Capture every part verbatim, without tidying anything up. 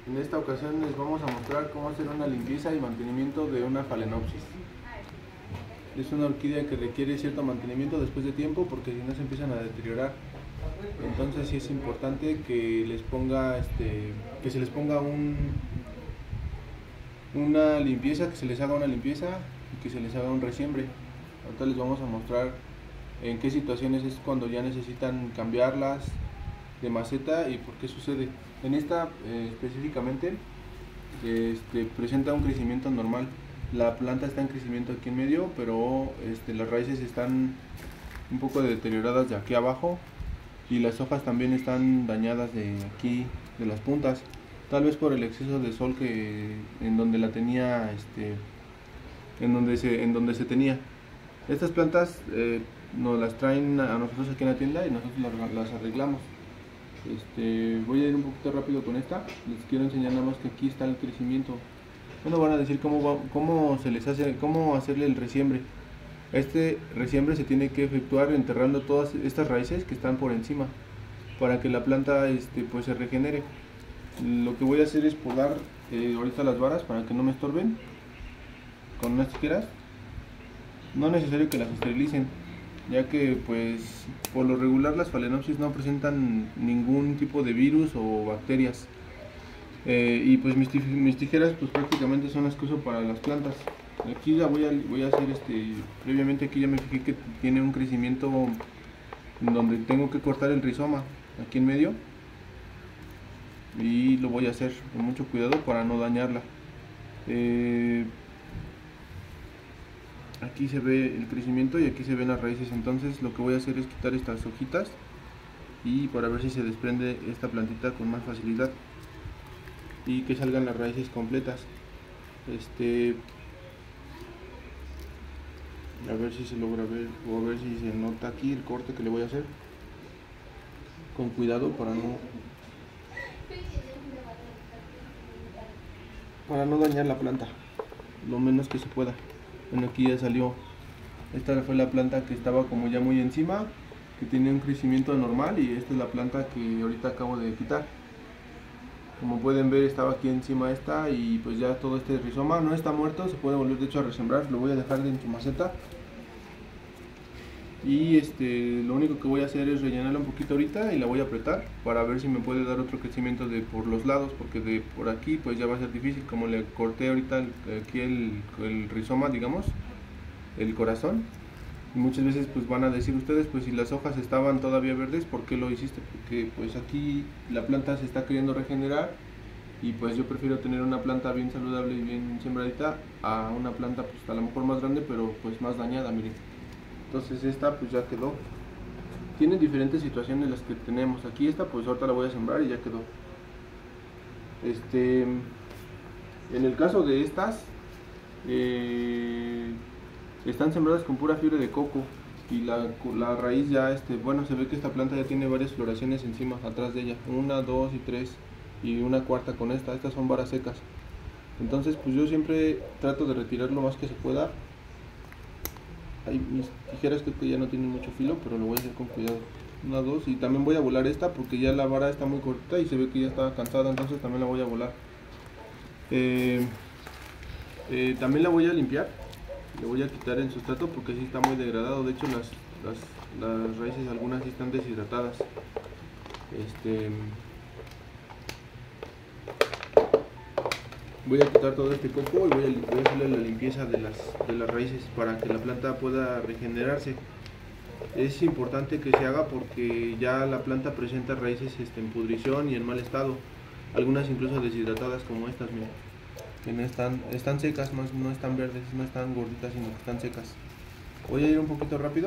En esta ocasión les vamos a mostrar cómo hacer una limpieza y mantenimiento de una Phalaenopsis. Es una orquídea que requiere cierto mantenimiento después de tiempo porque si no se empiezan a deteriorar. Entonces sí es importante que les ponga este que se les ponga un una limpieza, que se les haga una limpieza y que se les haga un resiembre. Ahorita les vamos a mostrar en qué situaciones es cuando ya necesitan cambiarlas de maceta y por qué sucede. En esta eh, específicamente este, presenta un crecimiento normal. La planta está en crecimiento aquí en medio, pero este, las raíces están un poco deterioradas de aquí abajo y las hojas también están dañadas de aquí, de las puntas, tal vez por el exceso de sol que en donde la tenía este, en donde se en donde se tenía. Estas plantas eh, nos las traen a nosotros aquí en la tienda y nosotros las, las arreglamos. Este, voy a ir un poquito rápido con esta. Les quiero enseñar nada más que aquí está el crecimiento. Bueno, van a decir cómo, va, cómo se les hace, cómo hacerle el resiembre. Este resiembre se tiene que efectuar enterrando todas estas raíces que están por encima para que la planta este, pues se regenere. Lo que voy a hacer es podar eh, ahorita las varas para que no me estorben con unas tijeras. No es necesario que las esterilicen, ya que pues por lo regular las Phalaenopsis no presentan ningún tipo de virus o bacterias. Eh, y pues mis, mis tijeras pues prácticamente son las que uso para las plantas. Aquí ya voy a, voy a hacer este, previamente aquí ya me fijé que tiene un crecimiento donde tengo que cortar el rizoma aquí en medio y lo voy a hacer con mucho cuidado para no dañarla. Eh, aquí se ve el crecimiento y aquí se ven las raíces, entonces lo que voy a hacer es quitar estas hojitas y para ver si se desprende esta plantita con más facilidad y que salgan las raíces completas. Este, a ver si se logra ver o a ver si se nota aquí el corte que le voy a hacer con cuidado para no para no dañar la planta lo menos que se pueda. Bueno, aquí ya salió. Esta fue la planta que estaba como ya muy encima, que tenía un crecimiento normal, y esta es la planta que ahorita acabo de quitar. Como pueden ver, estaba aquí encima esta y pues ya todo este rizoma no está muerto, se puede volver de hecho a resembrar. Lo voy a dejar en su maceta y este lo único que voy a hacer es rellenarla un poquito ahorita y la voy a apretar para ver si me puede dar otro crecimiento de por los lados, porque de por aquí pues ya va a ser difícil. Como le corté ahorita el, aquí el, el rizoma, digamos, el corazón, y muchas veces pues van a decir ustedes, pues si las hojas estaban todavía verdes, ¿por qué lo hiciste? Porque pues aquí la planta se está queriendo regenerar y pues yo prefiero tener una planta bien saludable y bien sembradita a una planta pues a lo mejor más grande pero pues más dañada. Miren, entonces esta pues ya quedó. Tienen diferentes situaciones las que tenemos. Aquí esta pues ahorita la voy a sembrar y ya quedó. Este, en el caso de estas eh, están sembradas con pura fibra de coco y la, la raíz ya, este, bueno, se ve que esta planta ya tiene varias floraciones encima, atrás de ella, una, dos y tres y una cuarta con esta. Estas son varas secas, entonces pues yo siempre trato de retirar lo más que se pueda. Hay mis tijeras creo que ya no tienen mucho filo, pero lo voy a hacer con cuidado. Una, dos, y también voy a volar esta porque ya la vara está muy corta y se ve que ya está cansada, entonces también la voy a volar. Eh, eh, también la voy a limpiar. Le voy a quitar el sustrato porque sí está muy degradado. De hecho las, las, las raíces algunas sí están deshidratadas. Este, voy a quitar todo este coco y voy a, voy a hacerle la limpieza de las, de las raíces para que la planta pueda regenerarse. Es importante que se haga porque ya la planta presenta raíces este, en pudrición y en mal estado. Algunas incluso deshidratadas como estas, miren. Que no están, están secas, no, no están verdes, no están gorditas, sino que están secas. Voy a ir un poquito rápido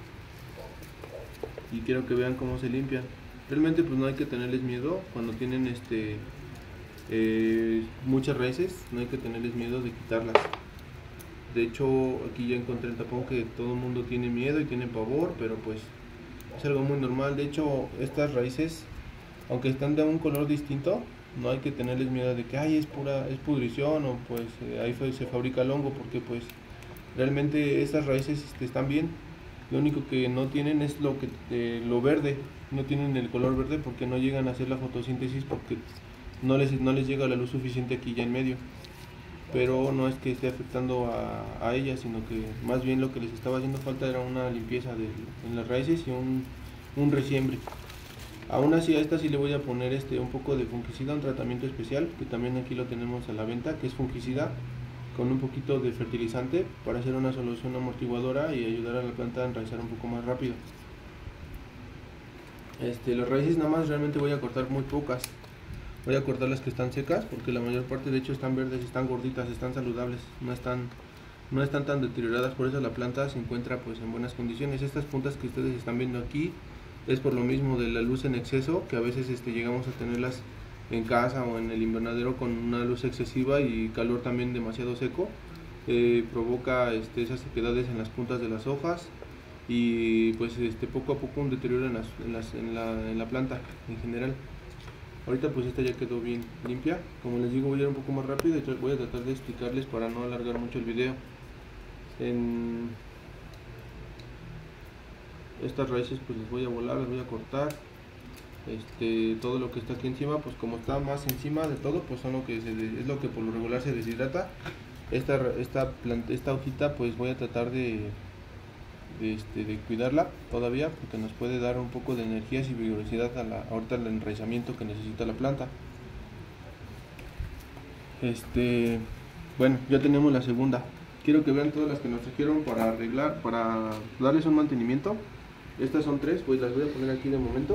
y quiero que vean cómo se limpian. Realmente pues no hay que tenerles miedo cuando tienen este eh, muchas raíces, no hay que tenerles miedo de quitarlas. De hecho aquí ya encontré el tapón que todo el mundo tiene miedo y tiene pavor, pero pues es algo muy normal. De hecho estas raíces, aunque están de un color distinto, no hay que tenerles miedo de que ay, es pura es pudrición o pues eh, ahí fue, se fabrica el hongo, porque pues realmente estas raíces este, están bien. Lo único que no tienen es lo que eh, lo verde, no tienen el color verde porque no llegan a hacer la fotosíntesis, porque no les, no les llega la luz suficiente aquí ya en medio, pero no es que esté afectando a, a ellas, sino que más bien lo que les estaba haciendo falta era una limpieza de, en las raíces y un, un resiembre. Aún así a esta sí le voy a poner este un poco de fungicida, un tratamiento especial que también aquí lo tenemos a la venta, que es fungicida con un poquito de fertilizante para hacer una solución amortiguadora y ayudar a la planta a enraizar un poco más rápido. Este, las raíces nada más realmente voy a cortar muy pocas, voy a cortar las que están secas porque la mayor parte de hecho están verdes, están gorditas, están saludables, no están, no están tan deterioradas, por eso la planta se encuentra pues en buenas condiciones. Estas puntas que ustedes están viendo aquí es por lo mismo de la luz en exceso, que a veces este, llegamos a tenerlas en casa o en el invernadero con una luz excesiva y calor también demasiado seco, eh, provoca este, esas sequedades en las puntas de las hojas y pues este, poco a poco un deterioro en, las, en, las, en, la, en la planta en general. Ahorita pues esta ya quedó bien limpia, como les digo voy a ir un poco más rápido y voy a tratar de explicarles para no alargar mucho el video. En estas raíces pues les voy a volar, las voy a cortar. Este, todo lo que está aquí encima, pues como está más encima de todo, pues son lo que se, es lo que por lo regular se deshidrata. Esta, esta, planta, esta hojita pues voy a tratar de, de, este, de cuidarla todavía porque nos puede dar un poco de energías y vigorosidad a la, ahorita al enraizamiento que necesita la planta. Este, bueno, ya tenemos la segunda. Quiero que vean todas las que nos trajeron para arreglar, para darles un mantenimiento. Estas son tres, pues las voy a poner aquí de momento.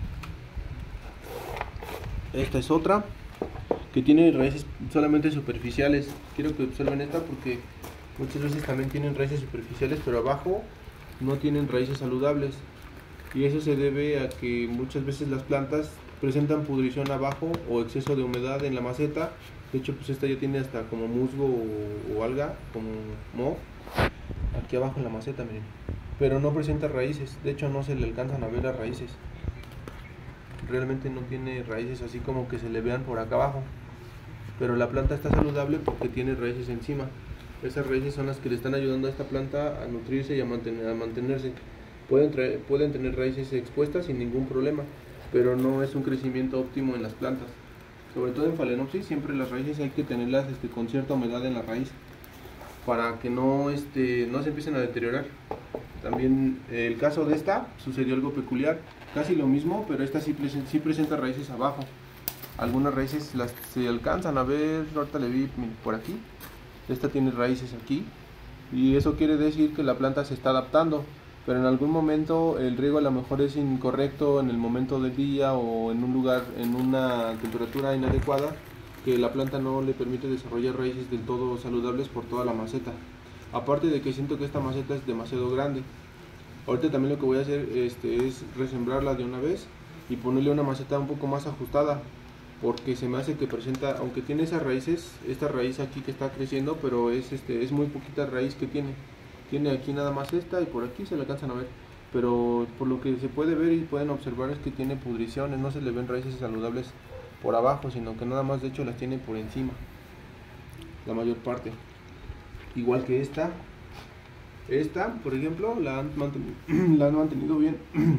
Esta es otra que tiene raíces solamente superficiales. Quiero que observen esta porque muchas veces también tienen raíces superficiales, pero abajo no tienen raíces saludables. Y eso se debe a que muchas veces las plantas presentan pudrición abajo o exceso de humedad en la maceta. De hecho, pues esta ya tiene hasta como musgo o, o alga, como moho, aquí abajo en la maceta, miren. Pero no presenta raíces, de hecho no se le alcanzan a ver las raíces. Realmente no tiene raíces así como que se le vean por acá abajo. Pero la planta está saludable porque tiene raíces encima. Esas raíces son las que le están ayudando a esta planta a nutrirse y a, mantener, a mantenerse. Pueden, traer, pueden tener raíces expuestas sin ningún problema, pero no es un crecimiento óptimo en las plantas. Sobre todo en Phalaenopsis, siempre las raíces hay que tenerlas este, con cierta humedad en la raíz para que no, este, no se empiecen a deteriorar. También eh, el caso de esta sucedió algo peculiar, casi lo mismo, pero esta sí, sí presenta raíces abajo. Algunas raíces las se alcanzan a ver, ahorita le vi por aquí. Esta tiene raíces aquí y eso quiere decir que la planta se está adaptando, pero en algún momento el riego a lo mejor es incorrecto en el momento del día o en un lugar, en una temperatura inadecuada, que la planta no le permite desarrollar raíces del todo saludables por toda la maceta. Aparte de que siento que esta maceta es demasiado grande. Ahorita también lo que voy a hacer este, es resembrarla de una vez y ponerle una maceta un poco más ajustada, porque se me hace que presenta, aunque tiene esas raíces, esta raíz aquí que está creciendo, pero es, este, es muy poquita raíz que tiene. Tiene aquí nada más esta y por aquí se le alcanzan a ver, pero por lo que se puede ver y pueden observar es que tiene pudriciones, no se le ven raíces saludables por abajo, sino que nada más de hecho las tiene por encima, la mayor parte. Igual que esta, esta por ejemplo la han mantenido, la han mantenido bien,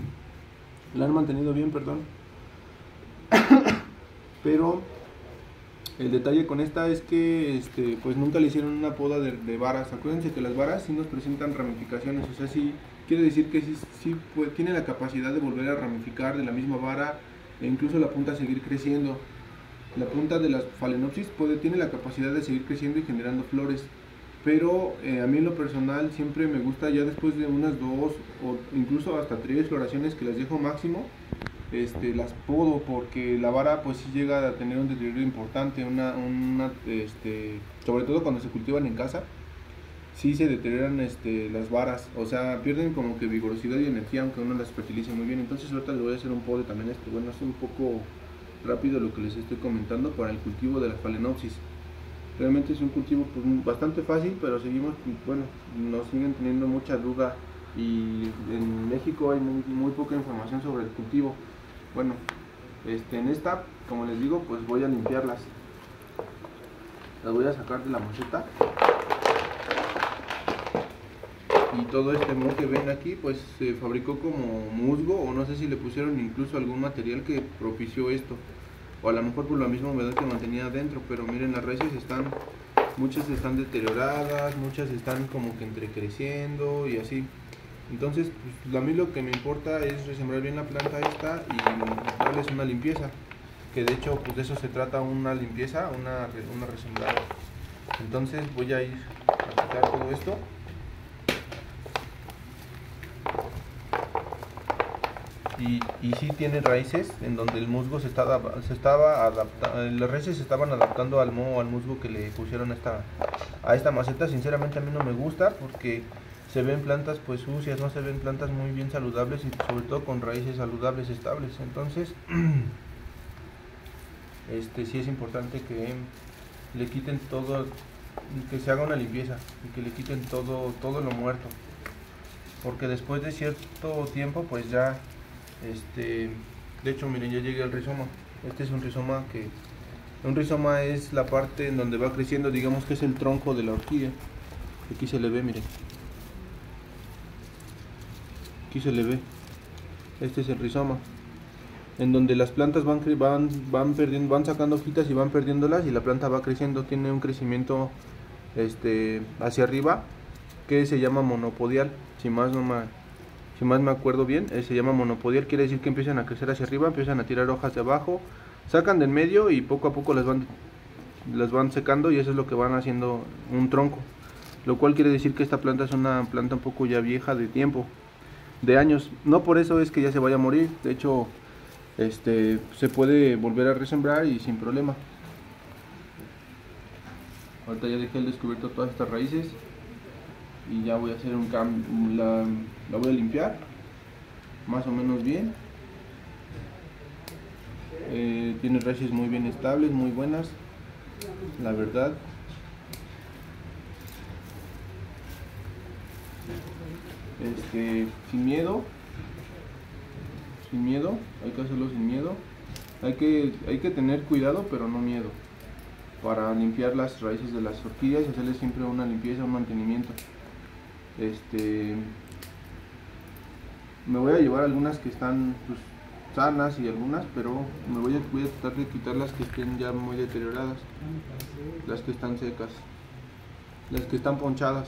la han mantenido bien, perdón, pero el detalle con esta es que este, pues nunca le hicieron una poda de, de varas. Acuérdense que las varas sí nos presentan ramificaciones, o sea, sí quiere decir que sí, sí pues, tiene la capacidad de volver a ramificar de la misma vara e incluso la punta seguir creciendo. La punta de las Phalaenopsis puede, tiene la capacidad de seguir creciendo y generando flores, pero eh, a mí en lo personal siempre me gusta ya después de unas dos o incluso hasta tres floraciones que las dejo máximo, Este, las podo, porque la vara pues sí llega a tener un deterioro importante, una, una, este, sobre todo cuando se cultivan en casa, sí se deterioran este, las varas, o sea, pierden como que vigorosidad y energía aunque uno las fertilice muy bien. Entonces ahorita les voy a hacer un podo también este, bueno, es un poco rápido lo que les estoy comentando para el cultivo de la Phalaenopsis. Realmente es un cultivo pues, bastante fácil, pero seguimos, bueno, nos siguen teniendo mucha duda y en México hay muy, muy poca información sobre el cultivo. Bueno, este, en esta, como les digo, pues voy a limpiarlas. Las voy a sacar de la maceta. Y todo este moho que ven aquí, pues se fabricó como musgo, o no sé si le pusieron incluso algún material que propició esto. o a lo mejor por la misma humedad que mantenía adentro, pero miren, las raíces están, muchas están deterioradas, muchas están como que entrecreciendo y así. Entonces, pues, a mí lo que me importa es resembrar bien la planta esta y darles una limpieza, que de hecho pues de eso se trata, una limpieza, una, una resembrada. Entonces voy a ir a quitar todo esto. Y, y sí tiene raíces en donde el musgo se, está, se estaba adaptando, las raíces se estaban adaptando al moho, al musgo que le pusieron a esta, a esta maceta. Sinceramente a mí no me gusta porque se ven plantas pues sucias, no se ven plantas muy bien saludables y sobre todo con raíces saludables, estables. Entonces este sí es importante que le quiten todo, que se haga una limpieza y que le quiten todo, todo lo muerto, porque después de cierto tiempo pues ya este, de hecho miren, ya llegué al rizoma. Este es un rizoma que, un rizoma es la parte en donde va creciendo, digamos que es el tronco de la orquídea. Aquí se le ve, miren, aquí se le ve, este es el rizoma, en donde las plantas van, van, van perdiendo, van sacando hojitas y van perdiéndolas y la planta va creciendo, tiene un crecimiento este, hacia arriba que se llama monopodial, si más no me, si más me acuerdo bien, eh, se llama monopodial, quiere decir que empiezan a crecer hacia arriba, empiezan a tirar hojas de abajo, sacan del medio y poco a poco las van, las van secando y eso es lo que van haciendo un tronco, lo cual quiere decir que esta planta es una planta un poco ya vieja de tiempo, de años. No por eso es que ya se vaya a morir, de hecho este se puede volver a resembrar y sin problema. Ahorita ya dejé al descubierto todas estas raíces y ya voy a hacer un cambio, la, la voy a limpiar más o menos bien. Eh, tiene raíces muy bien estables, muy buenas, la verdad. Este, sin miedo, sin miedo, hay que hacerlo sin miedo. Hay que, hay que tener cuidado, pero no miedo, para limpiar las raíces de las orquídeas y hacerles siempre una limpieza, un mantenimiento. Este, me voy a llevar algunas que están pues, sanas y algunas, pero me voy a, voy a tratar de quitar las que estén ya muy deterioradas, las que están secas, las que están ponchadas.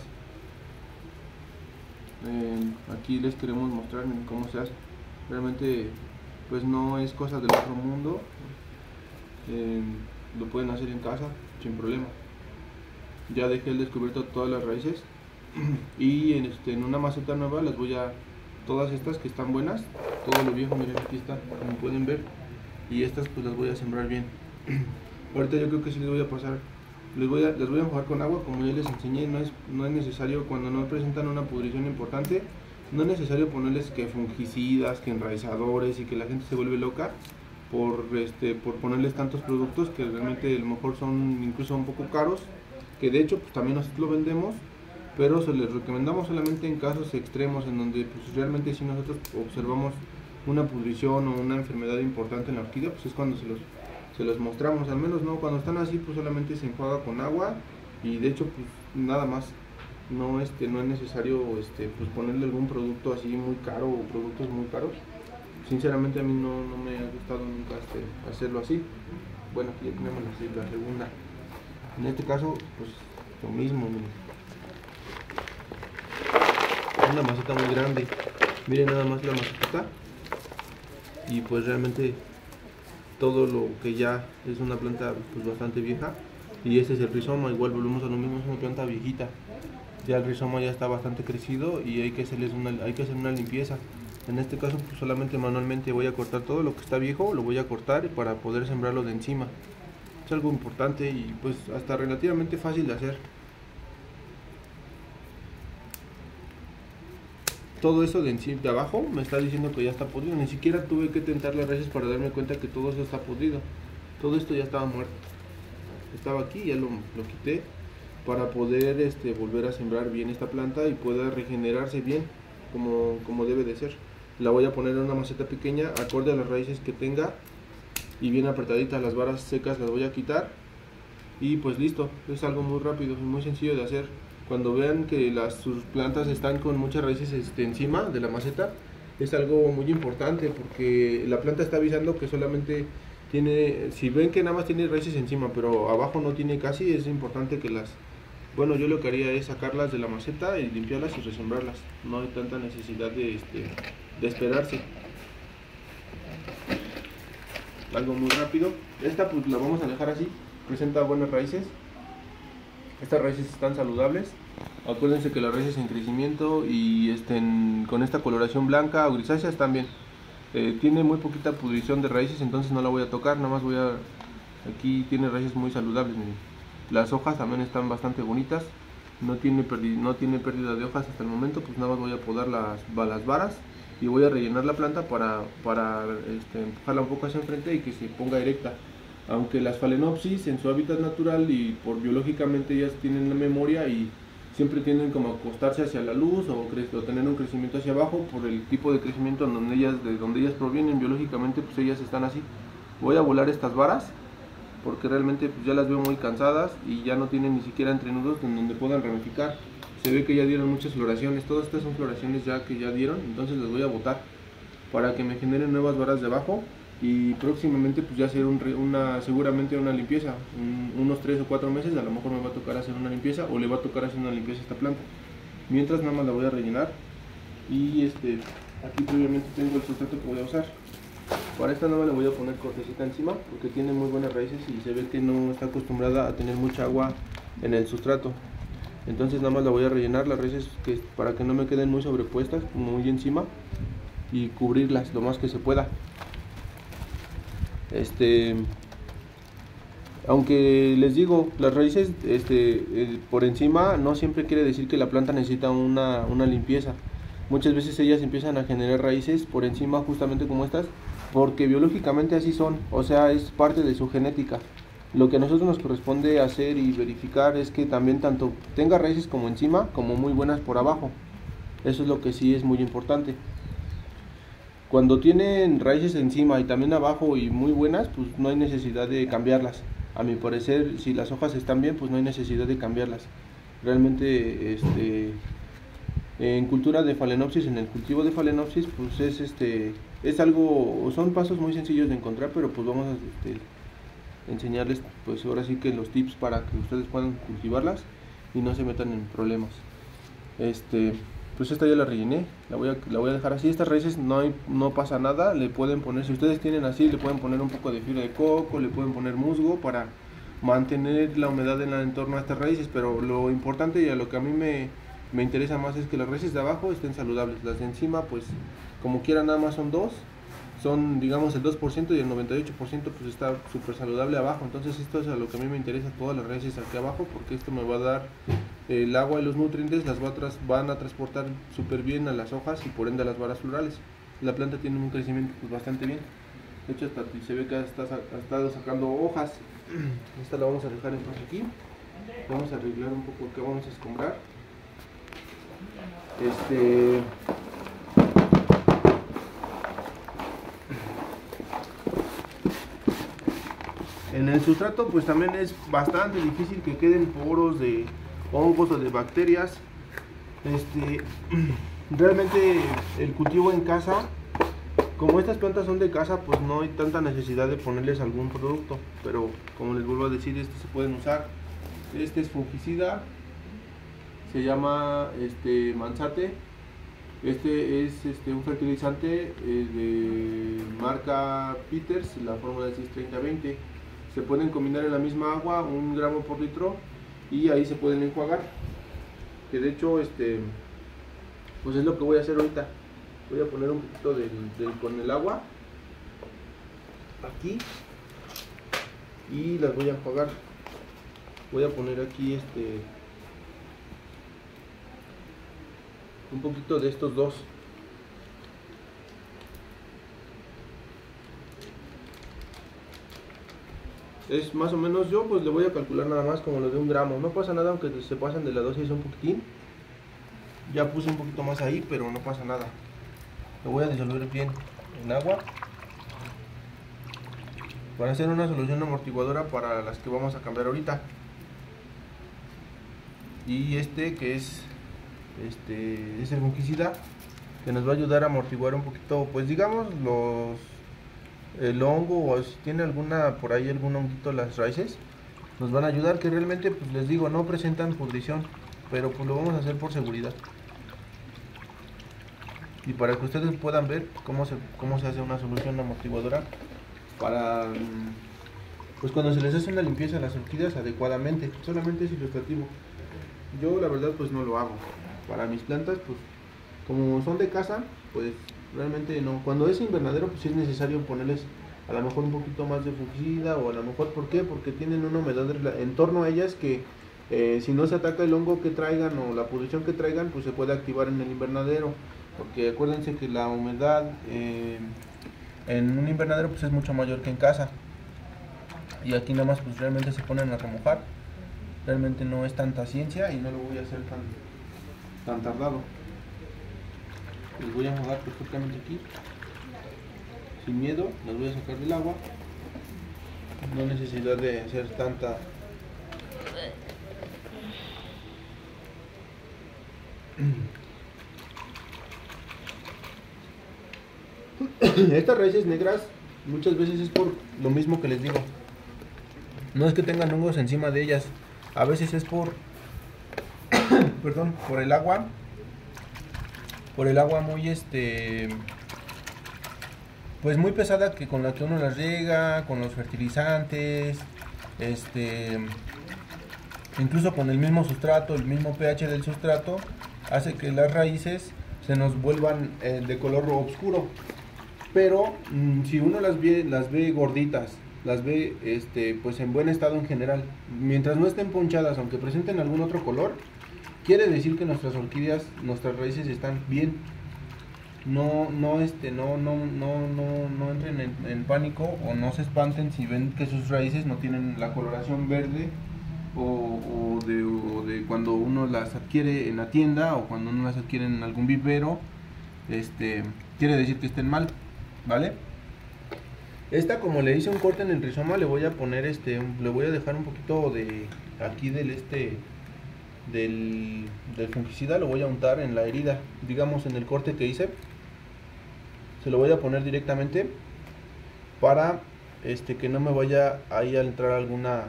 Eh, aquí les queremos mostrar cómo se hace. Realmente pues no es cosa del otro mundo, eh, lo pueden hacer en casa sin problema. Ya dejé el descubierto todas las raíces y en, este, en una maceta nueva las voy a, todas estas que están buenas, todo lo viejo, miren aquí está, como pueden ver, y estas pues las voy a sembrar bien. Ahorita yo creo que sí les voy a pasar, les voy a, les voy a enjuagar con agua como ya les enseñé. No es, no es necesario, cuando no presentan una pudrición importante, no es necesario ponerles que fungicidas, que enraizadores y que la gente se vuelve loca por, este, por ponerles tantos productos que realmente a lo mejor son incluso un poco caros, que de hecho pues también nosotros lo vendemos, pero se les recomendamos solamente en casos extremos en donde pues realmente si nosotros observamos una pudrición o una enfermedad importante en la orquídea, pues es cuando se los, se los mostramos. Al menos no, cuando están así pues solamente se enjuaga con agua y de hecho pues nada más. No, este, no es necesario este, pues ponerle algún producto así muy caro o productos muy caros. Sinceramente a mí no, no me ha gustado nunca este, hacerlo así. Bueno, aquí ya tenemos la, la segunda. En este caso pues lo mismo, miren. Una maceta muy grande, miren nada más la maceta y pues realmente todo lo que ya es una planta pues bastante vieja. Y este es el rizoma, igual volvemos a lo mismo, es una planta viejita. Ya el rizoma ya está bastante crecido y hay que hacerles una, hay que hacer una limpieza. En este caso pues solamente manualmente voy a cortar todo lo que está viejo, lo voy a cortar para poder sembrarlo de encima. Es algo importante y pues hasta relativamente fácil de hacer. Todo eso de encima, de abajo me está diciendo que ya está podrido, ni siquiera tuve que tentar las raíces para darme cuenta que todo eso está podrido. Todo esto ya estaba muerto. Estaba aquí, ya lo, lo quité para poder este, volver a sembrar bien esta planta y pueda regenerarse bien como, como debe de ser. La voy a poner en una maceta pequeña acorde a las raíces que tenga y bien apretaditas. Las varas secas las voy a quitar y pues listo. Es algo muy rápido y muy sencillo de hacer. Cuando vean que las, sus plantas están con muchas raíces este, encima de la maceta, es algo muy importante porque la planta está avisando que solamente tiene, si ven que nada más tiene raíces encima, pero abajo no tiene casi, es importante que las, bueno, yo lo que haría es sacarlas de la maceta y limpiarlas y resembrarlas. No hay tanta necesidad de, este, de esperarse. Algo muy rápido. Esta pues la vamos a dejar así, presenta buenas raíces. Estas raíces están saludables. Acuérdense que las raíces en crecimiento y estén con esta coloración blanca o grisácea están bien. Eh, tiene muy poquita pudrición de raíces, entonces no la voy a tocar, nada más voy a... Aquí tiene raíces muy saludables, miren. Las hojas también están bastante bonitas, no tiene, no tiene pérdida de hojas hasta el momento, pues nada más voy a podar las, las varas y voy a rellenar la planta para, para este, empujarla un poco hacia enfrente y que se ponga erecta. Aunque las Phalaenopsis en su hábitat natural y por biológicamente ellas tienen la memoria y siempre tienden como a acostarse hacia la luz o, o tener un crecimiento hacia abajo por el tipo de crecimiento en donde ellas, de donde ellas provienen biológicamente, pues ellas están así. Voy a volar estas varas porque realmente pues ya las veo muy cansadas y ya no tienen ni siquiera entrenudos en donde puedan ramificar. Se ve que ya dieron muchas floraciones, todas estas son floraciones ya que ya dieron, entonces las voy a botar para que me generen nuevas varas debajo. Y próximamente pues ya hacer un, una, seguramente una limpieza, un, unos tres o cuatro meses a lo mejor me va a tocar hacer una limpieza o le va a tocar hacer una limpieza a esta planta. Mientras nada más la voy a rellenar y este, aquí previamente tengo el sustrato que voy a usar. Para esta nada más le voy a poner cortecita encima porque tiene muy buenas raíces y se ve que no está acostumbrada a tener mucha agua en el sustrato. Entonces nada más la voy a rellenar las raíces que, para que no me queden muy sobrepuestas, muy encima, y cubrirlas lo más que se pueda. Este, aunque les digo, las raíces este, eh, por encima no siempre quiere decir que la planta necesita una, una limpieza. Muchas veces ellas empiezan a generar raíces por encima justamente como estas, porque biológicamente así son, o sea, es parte de su genética. Lo que a nosotros nos corresponde hacer y verificar es que también tanto tenga raíces como encima, como muy buenas por abajo. Eso es lo que sí es muy importante. Cuando tienen raíces encima y también abajo y muy buenas, pues no hay necesidad de cambiarlas. A mi parecer, si las hojas están bien, pues no hay necesidad de cambiarlas. Realmente, este, en cultura de Phalaenopsis, en el cultivo de Phalaenopsis, pues es este, es algo, son pasos muy sencillos de encontrar, pero pues vamos a este, enseñarles, pues ahora sí que los tips para que ustedes puedan cultivarlas y no se metan en problemas. Este. Pues esta ya la rellené, la voy a, la voy a dejar así. Estas raíces no, hay, no pasa nada, le pueden poner, si ustedes tienen así, le pueden poner un poco de fibra de coco, le pueden poner musgo para mantener la humedad en el entorno a estas raíces, pero lo importante y a lo que a mí me, me interesa más es que las raíces de abajo estén saludables. Las de encima, pues como quiera nada más son dos, son digamos el dos por ciento y el noventa y ocho por ciento pues está súper saludable abajo. Entonces esto es a lo que a mí me interesa, todas las raíces aquí abajo, porque esto me va a dar el agua y los nutrientes, las va a tras, van a transportar súper bien a las hojas y por ende a las varas florales. La planta tiene un crecimiento pues bastante bien, de hecho hasta se ve que ha estado, ha estado sacando hojas. Esta la vamos a dejar entonces aquí, vamos a arreglar un poco que vamos a escombrar. Este... En el sustrato pues también es bastante difícil que queden poros de hongos o de bacterias. Este, realmente el cultivo en casa, como estas plantas son de casa, pues no hay tanta necesidad de ponerles algún producto, pero como les vuelvo a decir, estos se pueden usar. Este es fungicida, se llama este Mansate. Este es este, un fertilizante eh, de marca Peters, la fórmula es seis treinta veinte. Se pueden combinar en la misma agua, un gramo por litro, y ahí se pueden enjuagar. Que de hecho, este, pues es lo que voy a hacer ahorita. Voy a poner un poquito del, del, con el agua aquí y las voy a enjuagar. Voy a poner aquí este un poquito de estos dos. Es más o menos, yo pues le voy a calcular nada más como lo de un gramo. No pasa nada aunque se pasen de la dosis un poquitín. Ya puse un poquito más ahí, pero no pasa nada. Lo voy a disolver bien en agua para hacer una solución amortiguadora para las que vamos a cambiar ahorita. Y este que es este es el fungicida, que nos va a ayudar a amortiguar un poquito, pues digamos los el hongo o si tiene alguna por ahí algún honguito las raíces, nos van a ayudar, que realmente pues les digo no presentan pudrición, pero pues lo vamos a hacer por seguridad y para que ustedes puedan ver cómo se, cómo se hace una solución amortiguadora para pues cuando se les hace una limpieza a las orquídeas adecuadamente. Solamente es ilustrativo, yo la verdad pues no lo hago para mis plantas, pues como son de casa pues realmente no. Cuando es invernadero pues sí es necesario ponerles a lo mejor un poquito más de fungicida, o a lo mejor, ¿por qué? Porque tienen una humedad en torno a ellas que eh, si no se ataca el hongo que traigan o la pudrición que traigan, pues se puede activar en el invernadero, porque acuérdense que la humedad eh, en un invernadero pues es mucho mayor que en casa, y aquí nada más pues realmente se ponen a remojar, realmente no es tanta ciencia y no lo voy a hacer tan, tan tardado. Les voy a enjuagar perfectamente aquí sin miedo, las voy a sacar del agua, no hay necesidad de hacer tanta estas raíces negras muchas veces es por lo mismo que les digo, no es que tengan hongos encima de ellas, a veces es por perdón, por el agua, por el agua muy este pues muy pesada que con la que uno las riega, con los fertilizantes, este, incluso con el mismo sustrato, el mismo pH del sustrato, hace que las raíces se nos vuelvan eh, de color oscuro. Pero mmm, si uno las ve, las ve gorditas, las ve este, pues en buen estado en general, mientras no estén ponchadas, aunque presenten algún otro color, quiere decir que nuestras orquídeas, nuestras raíces están bien. No, no, este, no, no, no, no, no entren en, en pánico o no se espanten si ven que sus raíces no tienen la coloración verde o, o, de, o de cuando uno las adquiere en la tienda o cuando uno las adquiere en algún vivero, este, quiere decir que estén mal, ¿vale? Esta, como le hice un corte en el rizoma, le voy a poner este, le voy a dejar un poquito de aquí del este del, del fungicida, lo voy a untar en la herida, digamos en el corte que hice. Se lo voy a poner directamente para este que no me vaya ahí a entrar alguna.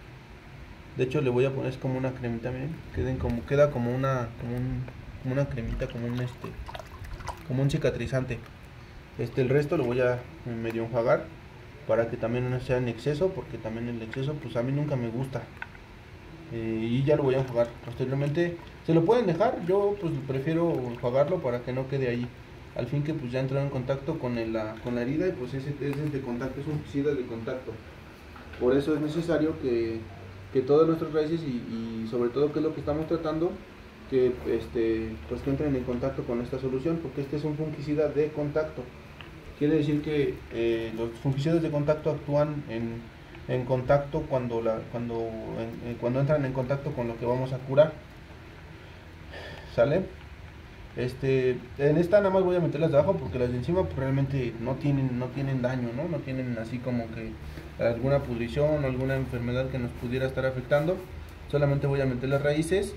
De hecho le voy a poner, es como una cremita, miren, queden como, queda como una como, un, como una cremita, como un este como un cicatrizante. Este el resto lo voy a medio enjuagar para que también no sea en exceso, porque también el exceso pues a mí nunca me gusta. Eh, y ya lo voy a enjuagar posteriormente. Se lo pueden dejar, yo pues prefiero enjuagarlo para que no quede ahí, al fin que pues ya entró en contacto con, el, la, con la herida y pues ese, ese es de contacto, es un fungicida de contacto. Por eso es necesario que, que todas nuestras raíces y, y sobre todo que es lo que estamos tratando, que este pues que entren en contacto con esta solución, porque este es un fungicida de contacto. Quiere decir que eh, los fungicidas de contacto actúan en, en contacto cuando, la, cuando, en, cuando entran en contacto con lo que vamos a curar. ¿Sale? Este, en esta nada más voy a meterlas de abajo porque las de encima pues, realmente no tienen, no tienen daño, ¿no? No tienen así como que alguna pudrición o alguna enfermedad que nos pudiera estar afectando. Solamente voy a meter las raíces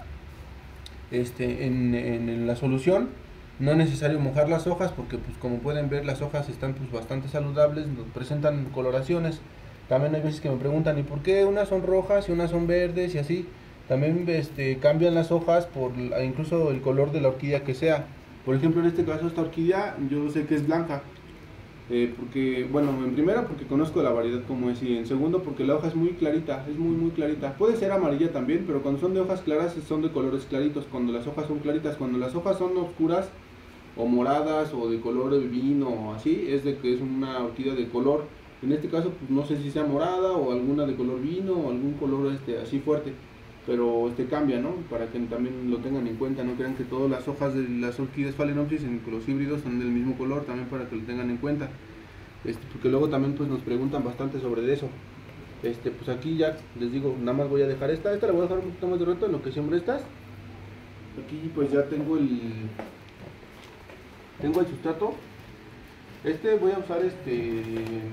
este, en, en, en la solución. No es necesario mojar las hojas porque pues como pueden ver las hojas están pues bastante saludables, nos presentan coloraciones. También hay veces que me preguntan ¿y por qué unas son rojas y unas son verdes y así? También este, cambian las hojas por incluso el color de la orquídea que sea. Por ejemplo, en este caso esta orquídea yo sé que es blanca. Eh, porque, bueno, en primera porque conozco la variedad como es, y en segundo porque la hoja es muy clarita, es muy muy clarita. Puede ser amarilla también, pero cuando son de hojas claras son de colores claritos, cuando las hojas son claritas. Cuando las hojas son oscuras o moradas o de color de vino o así, es de que es una orquídea de color. En este caso pues no sé si sea morada o alguna de color vino o algún color este así fuerte, pero este cambia, ¿no? Para que también lo tengan en cuenta, no crean que todas las hojas de las orquídeas Phalaenopsis en los híbridos son del mismo color, también para que lo tengan en cuenta. Este, porque luego también pues nos preguntan bastante sobre eso. Este, pues aquí ya les digo, nada más voy a dejar esta, esta la voy a dejar un poquito más de rato en lo que siembro estas. Aquí pues ya tengo el tengo el sustrato. Este voy a usar este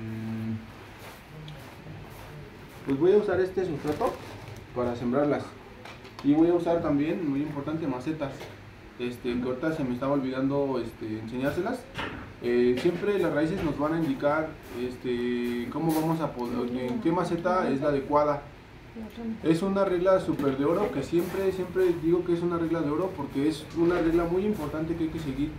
pues voy a usar este sustrato para sembrarlas, y voy a usar también, muy importante, macetas. Este, que ahorita se me estaba olvidando este, enseñárselas. Eh, siempre las raíces nos van a indicar este, cómo vamos a poder, en qué maceta es la adecuada. Es una regla súper de oro que siempre, siempre digo que es una regla de oro porque es una regla muy importante que hay que seguir.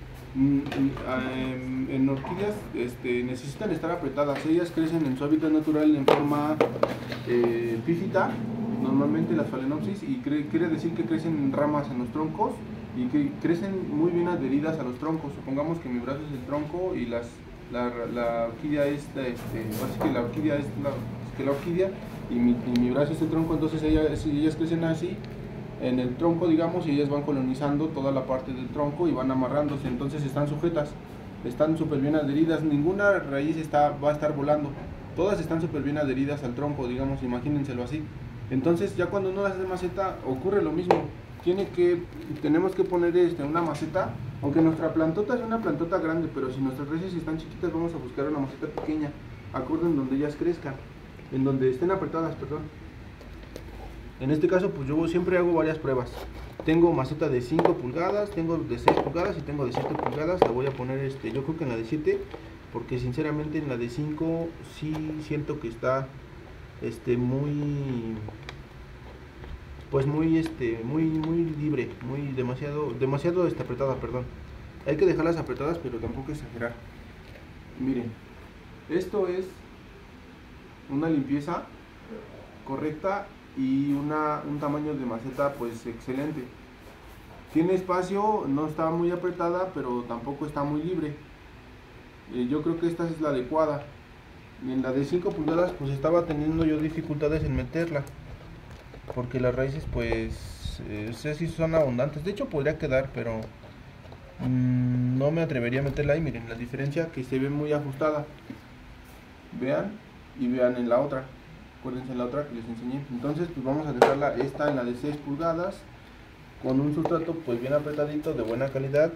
En, en orquídeas este, necesitan estar apretadas, ellas crecen en su hábitat natural en forma eh, epífita, normalmente las phalaenopsis, y cre quiere decir que crecen en ramas en los troncos y que crecen muy bien adheridas a los troncos. Supongamos que mi brazo es el tronco y las, la, la orquídea es, este, así que la orquídea es la, que la orquídea y mi, y mi brazo es el tronco, entonces ellas, ellas crecen así en el tronco, digamos, y ellas van colonizando toda la parte del tronco y van amarrándose, entonces están sujetas, están súper bien adheridas, ninguna raíz está, va a estar volando, todas están súper bien adheridas al tronco, digamos, imagínenselo así. Entonces ya cuando uno hace maceta ocurre lo mismo, tiene que, tenemos que poner este, una maceta, aunque nuestra plantota es una plantota grande, pero si nuestras raíces están chiquitas vamos a buscar una maceta pequeña, acorde en donde ellas crezcan, en donde estén apretadas, perdón. En este caso pues yo siempre hago varias pruebas. Tengo maceta de cinco pulgadas, tengo de seis pulgadas y tengo de siete pulgadas. La voy a poner este, yo creo que en la de siete, porque sinceramente en la de cinco sí siento que está este muy pues muy este muy muy libre, muy demasiado demasiado este, apretada, perdón. Hay que dejarlas apretadas, pero tampoco exagerar. Miren, esto es una limpieza correcta y una, un tamaño de maceta pues excelente. Tiene espacio, no está muy apretada, pero tampoco está muy libre. Eh, yo creo que esta es la adecuada. En la de cinco pulgadas pues estaba teniendo yo dificultades en meterla, porque las raíces pues eh, sé si son abundantes. De hecho podría quedar, pero mmm, no me atrevería a meterla ahí. Miren la diferencia, que se ve muy ajustada. Vean y vean en la otra. Acuérdense en la otra que les enseñé. Entonces pues vamos a dejarla esta en la de seis pulgadas con un sustrato pues bien apretadito, de buena calidad,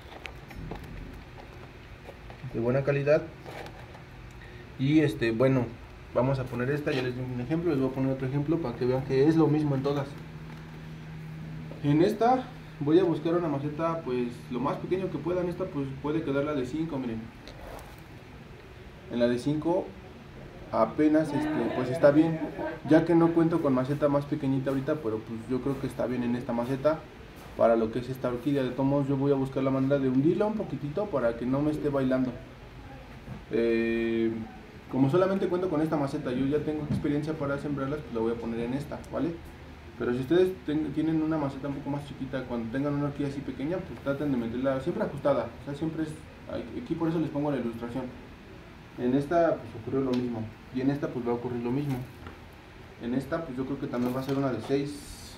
de buena calidad. Y este bueno, vamos a poner esta, ya les di un ejemplo, les voy a poner otro ejemplo para que vean que es lo mismo en todas. En esta voy a buscar una maceta pues lo más pequeño que pueda. En esta pues puede quedar la de cinco, miren. En la de cinco apenas este, pues está bien, ya que no cuento con maceta más pequeñita ahorita, pero pues yo creo que está bien en esta maceta para lo que es esta orquídea. De todos modos yo voy a buscar la manera de hundirla un poquitito para que no me esté bailando. Eh, como solamente cuento con esta maceta, yo ya tengo experiencia para sembrarlas, pues la voy a poner en esta, ¿vale? Pero si ustedes ten, tienen una maceta un poco más chiquita, cuando tengan una orquídea así pequeña, pues traten de meterla siempre ajustada, o sea, siempre es, aquí por eso les pongo la ilustración. En esta pues ocurrió lo mismo, y en esta pues va a ocurrir lo mismo. En esta pues yo creo que también va a ser una de seis.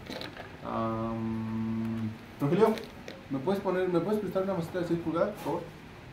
Um, Rogelio, ¿me puedes poner, me puedes prestar una maceta de seis pulgadas, por favor?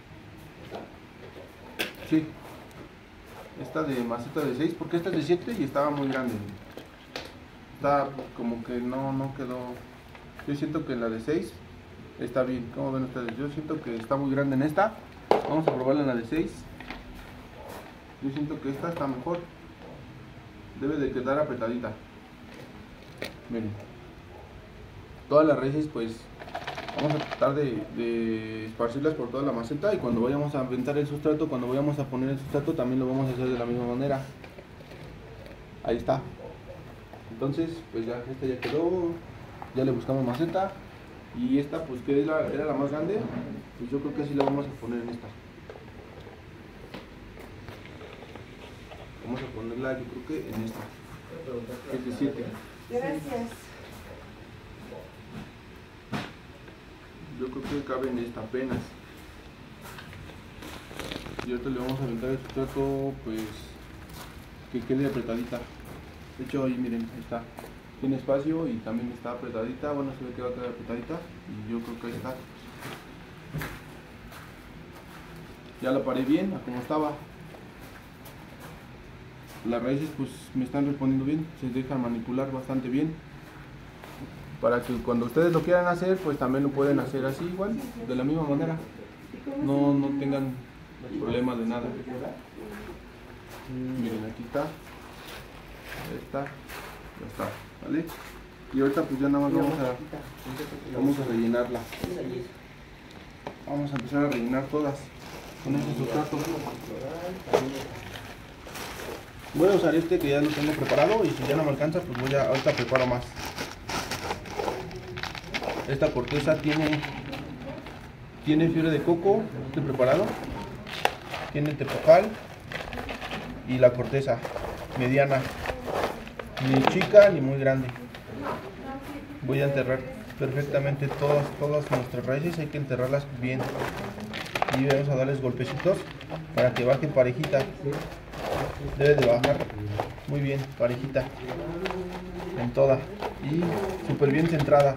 Sí. Esta de maceta de seis, porque esta es de siete y estaba muy grande. Está como que no, no quedó. Yo siento que la de seis está bien. ¿Cómo ven ustedes? Yo siento que está muy grande en esta. Vamos a probarla en la de seis. Yo siento que esta está mejor. Debe de quedar apretadita. Miren. Todas las raíces pues vamos a tratar de, de esparcirlas por toda la maceta, y cuando vayamos a aventar el sustrato, cuando vayamos a poner el sustrato también lo vamos a hacer de la misma manera. Ahí está. Entonces pues ya esta ya quedó. Ya le buscamos maceta. Y esta pues que era, era la más grande, pues yo creo que así la vamos a poner en esta. Vamos a ponerla yo creo que en esta. Es de siete. Gracias. Yo creo que cabe en esta apenas. Y ahorita le vamos a aventar el sustrato pues que quede apretadita. De hecho ahí miren, ahí está. Tiene espacio y también está apretadita. Bueno, se ve que va a quedar apretadita. Y yo creo que ahí está. Ya la paré bien a como estaba. Las raíces pues me están respondiendo bien. Se dejan manipular bastante bien. Para que cuando ustedes lo quieran hacer, pues también lo pueden hacer así igual, de la misma manera. No, no tengan problema de nada. Miren, aquí está. Ahí está. Ya está, ¿vale? Y ahorita pues ya nada más vamos a, vamos a rellenarla. Vamos a empezar a rellenar todas. con este sustrato. Voy a usar este que ya lo tengo preparado y si ya no me alcanza pues voy a, ahorita preparo más. Esta corteza tiene tiene fibra de coco, este preparado, tiene tepojal y la corteza mediana, ni chica ni muy grande. Voy a enterrar perfectamente todas, todas nuestras raíces, hay que enterrarlas bien y vamos a darles golpecitos para que baje parejita. Debe de bajar muy bien, parejita en toda y súper bien centrada.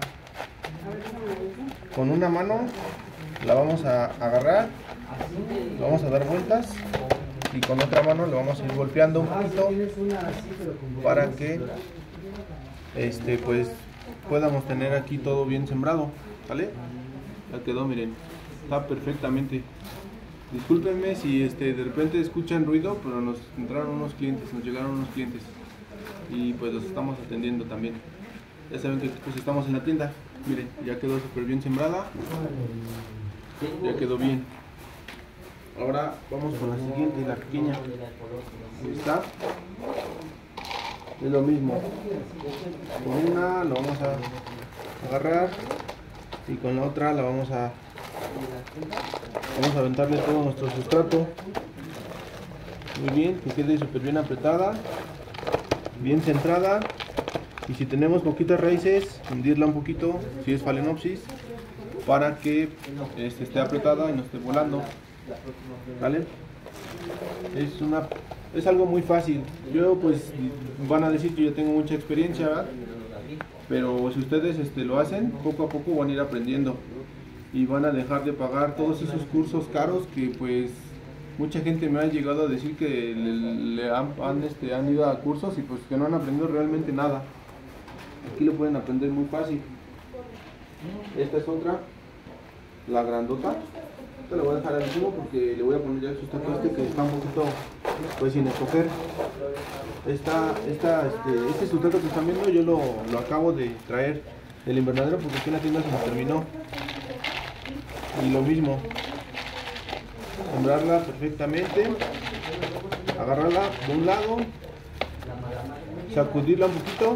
Con una mano la vamos a agarrar, le vamos a dar vueltas y con otra mano le vamos a ir golpeando un poquito para que este pues podamos tener aquí todo bien sembrado, ¿vale? Ya quedó, miren, está perfectamente. Discúlpenme si este de repente escuchan ruido, pero nos entraron unos clientes, nos llegaron unos clientes y pues los estamos atendiendo también. Ya saben que pues estamos en la tienda. Miren, ya quedó súper bien sembrada, ya quedó bien. Ahora vamos con la siguiente, la pequeña. Ahí está. Es lo mismo. Con una la vamos a agarrar y con la otra la vamos a vamos a aventarle todo nuestro sustrato. Muy bien, que quede súper bien apretada, bien centrada. Y si tenemos poquitas raíces, hundirla un poquito, si es Phalaenopsis, para que este, esté apretada y no esté volando. ¿Vale? Es una es algo muy fácil. Yo pues van a decir que yo tengo mucha experiencia, ¿verdad? Pero si ustedes este, lo hacen, poco a poco van a ir aprendiendo y van a dejar de pagar todos esos cursos caros que pues mucha gente me ha llegado a decir que le, le han, han, este, han ido a cursos y pues que no han aprendido realmente nada. Aquí lo pueden aprender muy fácil. Esta es otra, la grandota. Esta la voy a dejar al último porque le voy a poner ya el sustrato este que está un poquito pues sin escoger. Esta, esta, este, este sustrato que están viendo yo lo, lo acabo de traer del invernadero porque aquí en la tienda se me terminó. Y lo mismo, sembrarla perfectamente, agarrarla de un lado, sacudirla un poquito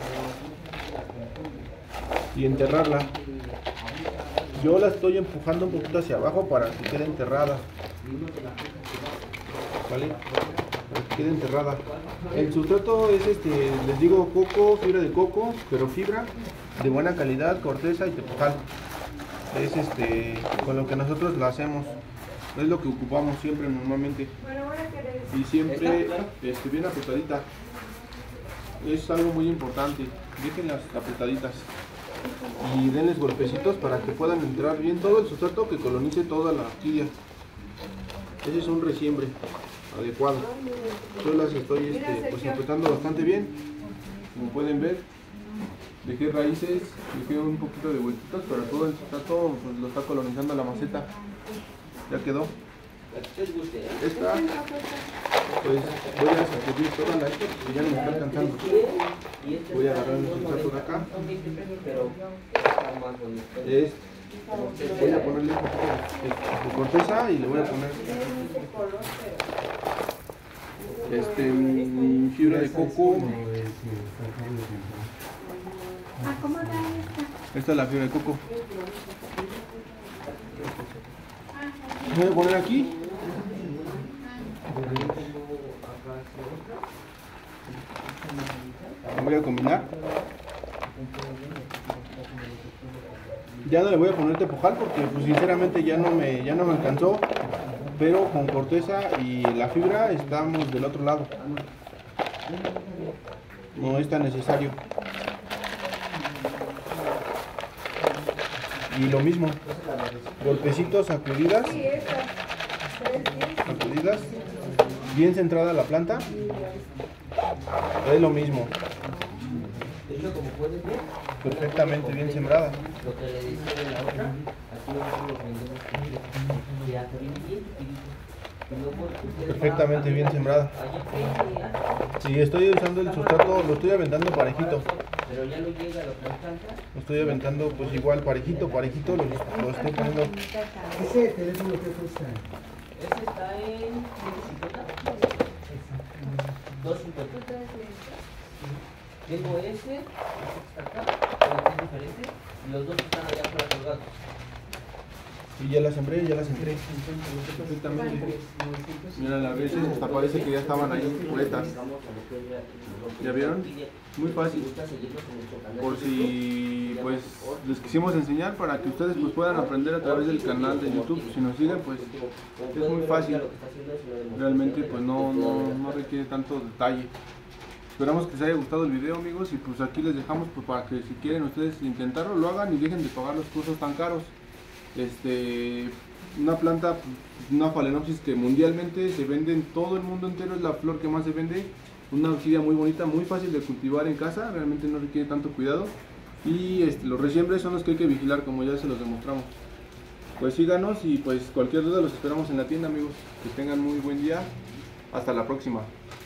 y enterrarla. Yo la estoy empujando un poquito hacia abajo para que quede enterrada, ¿vale? Para que quede enterrada. El sustrato es este, les digo, coco, fibra de coco, pero fibra de buena calidad, corteza y tepojal. Es este con lo que nosotros lo hacemos, es lo que ocupamos siempre normalmente y siempre este, bien apretadita. Es algo muy importante, déjenlas apretaditas y denles golpecitos para que puedan entrar bien todo el sustrato, que colonice toda la orquídea. Ese es un resiembre adecuado. Yo las estoy este, pues apretando bastante bien, como pueden ver. Dejé raíces, dejé un poquito de vueltitas, pero todo el sustrato pues, lo está colonizando la maceta. Ya quedó. Esta, pues voy a sacudir toda la esta porque ya no me está alcanzando. Voy a agarrar el sustrato de acá. Es, voy a ponerle un poquito de, de corteza y le voy a poner este, mi, mi fibra de coco. Esta es la fibra de coco. Voy a poner aquí. Voy a combinar. Ya no le voy a poner tepojal porque pues sinceramente ya no me ya no me alcanzó, pero con corteza y la fibra estamos del otro lado. No es tan necesario. Y lo mismo, golpecitos, sacudidas, sacudidas, bien centrada la planta, es lo mismo, perfectamente bien sembrada. Perfectamente bien sembrada. Si estoy usando el sustrato, lo estoy aventando parejito. Lo estoy aventando pues igual parejito, parejito, lo, lo estoy poniendo. ¿Ese teléfono qué cuesta? Ese está en ciento cincuenta. doscientos cincuenta. Tengo ese, este está acá, pero es diferente. Y los dos están allá afuera colgados. Y ya las sembré, ya las entré. Perfectamente. Mira, a veces hasta parece que ya estaban ahí puestas. ¿Ya vieron? Muy fácil. Por si pues les quisimos enseñar para que ustedes pues puedan aprender a través del canal de YouTube. Si nos siguen pues es muy fácil. Realmente pues no, no, no requiere tanto detalle. Esperamos que les haya gustado el video, amigos, y pues aquí les dejamos pues para que si quieren ustedes intentarlo, lo hagan y dejen de pagar los cursos tan caros. Este, una planta, una Phalaenopsis que mundialmente se vende en todo el mundo entero, es la flor que más se vende. Una orquídea muy bonita, muy fácil de cultivar en casa, realmente no requiere tanto cuidado. Y este, los resiembres son los que hay que vigilar, como ya se los demostramos. Pues síganos y pues cualquier duda los esperamos en la tienda, amigos. Que tengan muy buen día. Hasta la próxima.